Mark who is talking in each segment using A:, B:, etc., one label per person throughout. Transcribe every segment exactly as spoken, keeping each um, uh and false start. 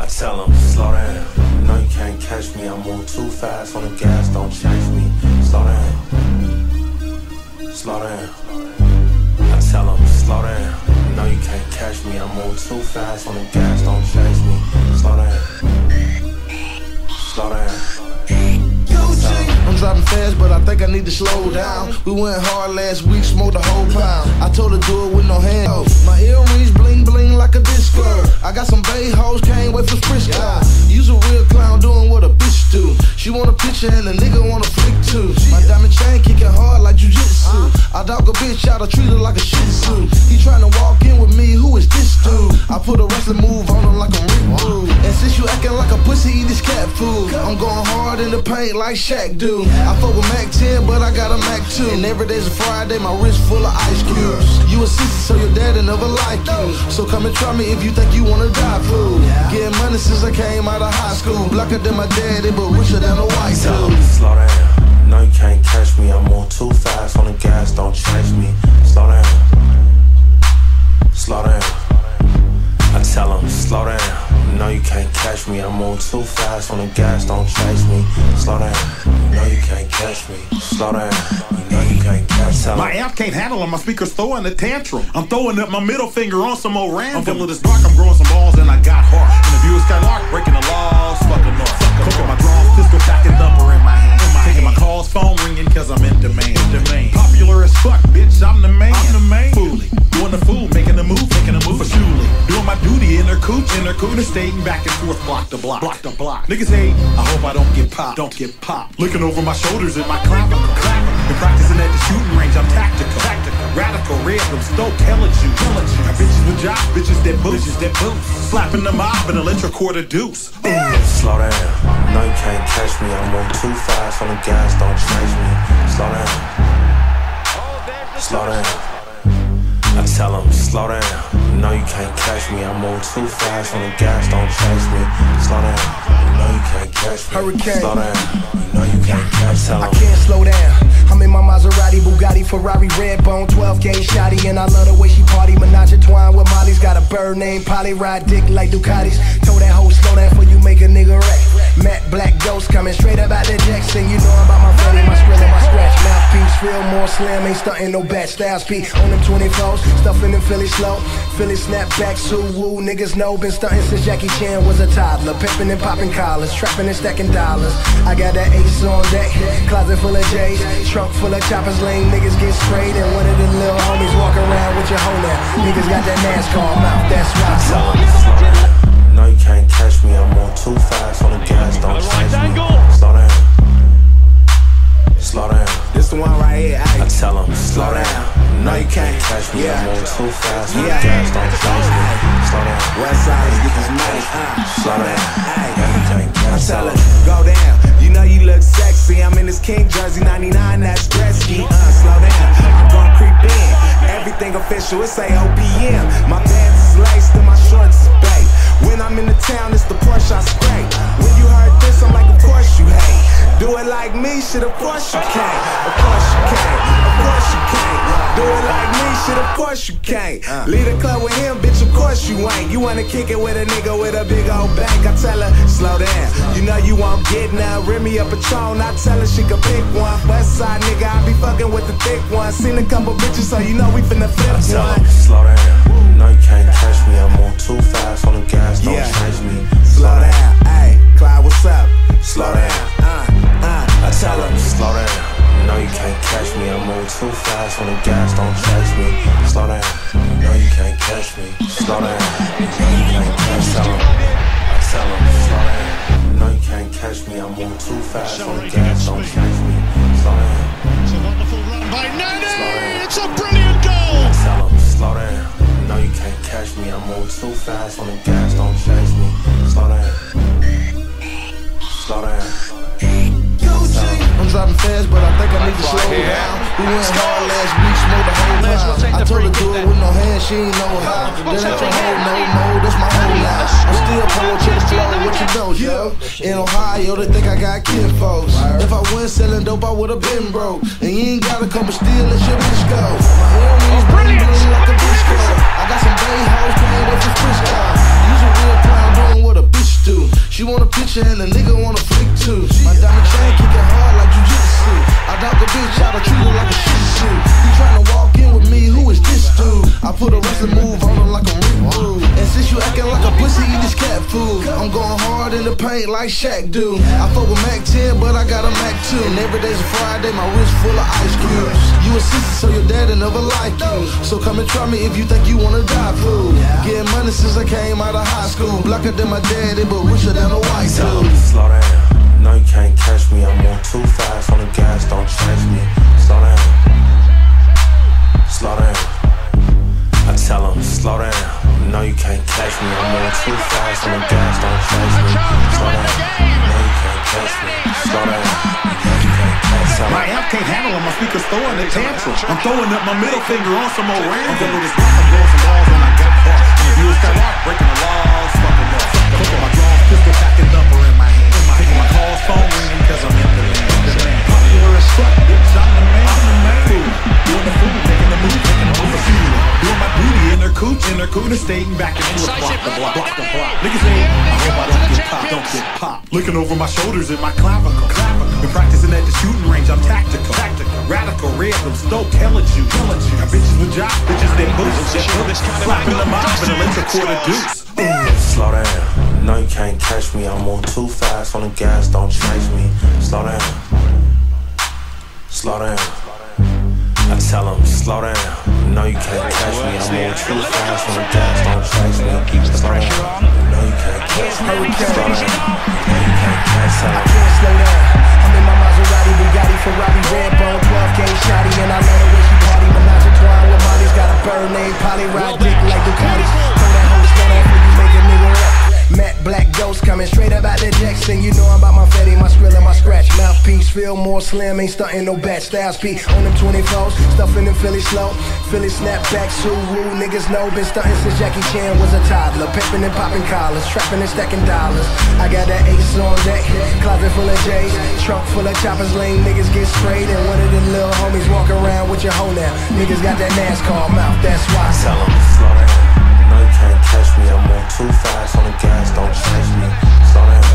A: I tell them, slow down. No, you can't catch me. I move too fast on the gas, don't chase me. Slow down. Slow down. I tell them, slow down. No, you can't catch me. I move too fast on the gas, don't chase me. Slow down. Slow down.
B: I'm driving fast, but I think I need to slow down. We went hard last week, smoked a whole pound. I told her do it with no hand. My earrings bling bling like a disco. I got some bay hoes, can't wait for Frisco. You's a real clown doing what a bitch do. She want a picture and a nigga want a flick too. My diamond chain kicking hard like jujitsu. I dog a bitch out, I treat her like a shih tzu. He tryna walk in with me, who is this dude? I put a wrestling move on him like a ring move. And since you acting like a pussy, eat this cat food. I'm going hard in the paint like Shaq do. I fuck with Mac ten, but I got a Mac two. And every day's a Friday, my wrist full of ice cubes. You a sissy, so your daddy never liked you. So come and try me if you think you wanna die fool. Getting money since I came out of high school. Blacker than my daddy, but richer than a white dude.
A: Slow down, no you can't catch me. I move too fast on the gas, don't chase me. Slow down, slow down. I tell them, slow down. No, you can't catch me. I move too fast on the gas, don't chase me. Slow down. No, you can't catch me. Slow down. No, you can't catch me.
C: My amp can't handle them. My speaker's throwing a tantrum. I'm throwing up my middle finger on some old random. I'm feeling this dark. I'm growing some balls and I got heart. In the view of Skylark, breaking the laws. Fucking north. Cooking my draws, pistol back and thumper in my hand. Taking my calls, phone ringing, cause I'm in demand. demand. Popular as fuck, bitch. I'm the man. I'm the man. Fooly. Doing the fool, making a move, making a move for Shuley. Doing my duty in her cooch, in her cooch, stating back and forth, block to block, block to block. Niggas hate, I hope I don't get popped, don't get popped. Looking over my shoulders at my clapper, clapper. Been practicing at the shooting range, I'm tactical, tactical. Radical, red, I'm stoked, hella you, hella you. Got bitches with jobs, bitches that boost, bitches that boost. Slapping the mob and electric cord a deuce.
A: Slow down, no you can't catch me. I move too fast on the gas, don't chase me. Slow down, slow down. I tell them, slow down. No, you can't catch me. I move too fast on the gas, don't chase me. Slow down. No, you can't catch me.
B: Hurricane.
A: Slow down. No, you can't catch me.
B: I can't slow down. I'm in my Maserati, Bugatti, Ferrari, Redbone, twelve gauge shotty, and I love the way she party. Menage a twine with Molly's, got a bird named Polly, ride dick like Ducatis. Told that hoe slow down before you make a nigga wreck. Matte black ghost coming straight up out the Jackson. You know about my Fetty, my skrill and my scratch. Mouthpiece, real more slim, ain't stunting no bad styles. P on them twenty-fours, stuffing them Philly slow. Philly snapback, Sue Woo, niggas know. Been stunting since Jackie Chan was a toddler. Pimping and popping collars, trapping and stacking dollars. I got that ace on deck, closet full of J's, trunk full of choppers, lame niggas get sprayed. And one of the little homies walk around with your hoe now. Niggas got that NASCAR mouth, that's why.
A: No, you can't catch me. I'm on too fast on the gas, don't chase me. Slow down, slow down.
B: This the one right here.
A: I tell them, slow down. No, you can't catch me. I'm on too fast on the gas, don't chase me. Slow down.
B: West side, let's get this money.
A: Slow down. No, you can't catch me.
B: I tell her, go down. You know you look sexy. I'm in this King jersey, ninety-nine, that's Gretzky. Uh, slow down. I'm gon' creep in. Everything official, it's A O P M. My pants is laced and my shorts is baked. When I'm in the town, it's the Porsche I scrape. When you heard this, I'm like, of course you hate. Do it like me, shit, of course you can't. Of course you can't. Of course you can't. Do it like me, shit, of course you can't. Leave the club with him, bitch, of course you ain't. You wanna kick it with a nigga with a big old bank. I tell her, slow down. You know you won't get none. Rim me a Patron, I tell her she could pick one. West side nigga, I be fucking with the thick one. Seen a couple bitches, so you know we finna flip one.
A: Slow down. No, you can't catch me. I'm on too fast on the gas, don't
B: Yeah.
A: change me.
B: Slow down, ayy, Clyde, what's up?
A: Slow down.
B: Uh, uh,
A: I tell them, slow down. No, you can't catch me. I'm moving too fast on the gas, don't chase me. Slow down. No, you can't catch me. Slow down. No, you can't catch me. I tell them, slow down. No, you can't catch me. I'm moving too fast on the gas, don't chase me. Slow down.
D: It's a wonderful run by Nani. It's a brilliant goal.
A: I tell them, slow down. No, you can't catch me. I'm moving too fast on the gas, don't chase me. Slow down. Slow down.
B: I'm driving fast, but I think I need to slow down. We went hard last week, smoked the whole pound. I told her do it with no hands, she ain't know how. Then let your hoe know, no, that's my whole life. I'm still pulling to the flow, what you know, yo? In Ohio, they think I got kid folks. If I wasn't selling dope, I would've been broke. And you ain't gotta come and steal, let your bitch go. My earrings bling bling like a bitch go. I got some bay hoes, can't wait for Frisco. You's a real clown doing what a bitch do. picture and the nigga wanna flick too. My diamond chain kicking hard like jujitsu. I dog a bitch out, I treat her like a shih tzu. You tryna walk in with me, who is this dude? I put a wrestling move on him like a Rick Rude. And since you acting like a pussy, eat this cat food. I'm going hard in the paint like Shaq do. I fuck with Mac ten, but I got a Mac two. And every day's a Friday, my wrist full of ice cubes. You a sister, so your daddy never like you. So come and try me if you think you wanna die, fool. Getting money since I came out of high school. Blacker than my daddy, but richer than a white dude.
A: Slow down, no you can't catch me. I'm on too fast on the gas, don't chase me. Slow down, slow down. I tell him, slow down, no you can't catch me. I'm on too fast on the gas, don't chase me. Slow down, no you can't catch me. Slow down, no you can't catch me.
C: My amp can't handle it, my speaker's throwing a tantrum. I'm throwing up my middle finger on some more random. I'm going to this rock, I'm blowing some balls and I got heart. And if you was cut off, breaking the laws, fucking up. Look at my jaws, pistol packing thumper in my hand. Taking my calls, phone ringing, cause I'm in the land. Popular as fuck, bitch, I'm the man. I'm the man. Doing the food, making the move, making the move. Doing my booty in their cooch, in their cooch, stating back and forth, block the block, block the block. Niggas say, I hope I don't get popped, don't get popped. Looking over my shoulders at my clavicle, clavicle. Been practicing at the shooting range, I'm tactical, tactical. Radical, red, I'm stoked, hella juice, hella juice. Got bitches with jobs, bitches that boots, that boots. Slapping them off and electric quarter deuce.
A: Slow down, no you can't catch me. I'm on too fast on the gas, don't chase me. Slow down, slow down. I tell him, slow down, no you can't catch me. I'm on too fast on the gas, don't chase me. Slow down, no you can't catch me. Slow down, no you can't catch me.
E: I can't slow down. I'm in my Maserati, Bugatti, Ferrari, Redbone, twelve K shotty, and I love the way she party. Menage a twine with Molly's got a bird name, Polly ride dick like Ducati. Throw that whole slow down for you, make a nigga rap. Matt Black Ghost coming straight up out the Jackson. You know I'm about my fatty, my skrill and my scratch. Mouthpiece feel more slim, ain't stunting no bad style speed on them twenty-fours. Stuffing them Philly slow, Philly snapback, Suru. Niggas know been stunting since Jackie Chan was a toddler. Pimping and popping collars, trapping and stacking dollars. I got that ace on deck, closet full of J's, trunk full of choppers. Lame niggas get sprayed, and one of them little homies walk around with your hoe now. Niggas got that NASCAR mouth, that's why.
A: Tell him, slow down, no you can't catch me. I'm on too fast on the gas, don't chase me. Slow down,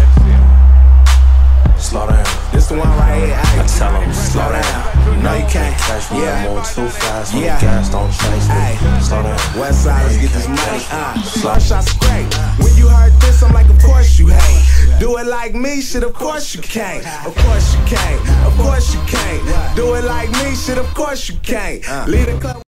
A: slow down.
E: This the one right here.
A: I tell him, slow down, no you can't catch me. I'm on too fast on the gas, don't chase me. Slow down,
E: West Side, let's get this money. Uh, Slow shots great. When you heard this, I'm like, of course you hate. Do it like me, shit, of course you can't. Of course you can't. Of course you can't. Do it like me, shit, of course you can't. Lead the club.